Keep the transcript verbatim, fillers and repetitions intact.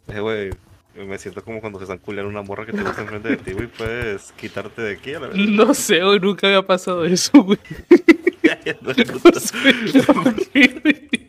Eh, güey, me siento como cuando se están culeando una morra que te gusta enfrente de ti, güey, puedes quitarte de aquí a la vez. No sé, güey, nunca había pasado eso, güey. No es No puto. sé por qué, güey.